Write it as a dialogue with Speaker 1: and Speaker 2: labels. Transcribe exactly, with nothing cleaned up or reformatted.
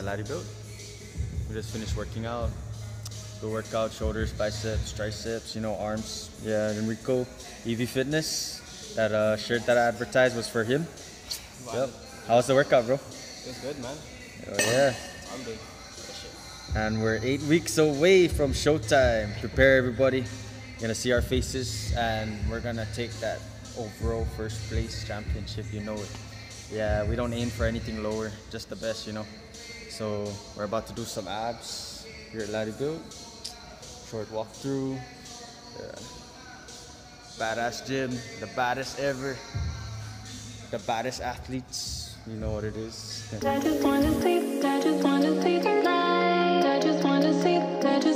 Speaker 1: at Laddie Build. We just finished working out. Good workout, shoulders, biceps, triceps, you know, arms. Yeah, Enrico, E V Fitness. That uh, shirt that I advertised was for him.
Speaker 2: Wow.
Speaker 1: Yep. How was the workout, bro?
Speaker 2: It was good, man.
Speaker 1: Oh yeah.
Speaker 2: I'm big.
Speaker 1: And we're eight weeks away from showtime. Prepare everybody. You're gonna see our faces, and we're gonna take that overall first place championship. You know it. Yeah, we don't aim for anything lower, just the best, you know. So we're about to do some abs here at Laddie Build. Short walkthrough. Yeah. Badass gym, the baddest ever. The baddest athletes. You know what it is.
Speaker 3: I just wanna sleep, I just wanna sleep tonight. I just wanna sleep, I just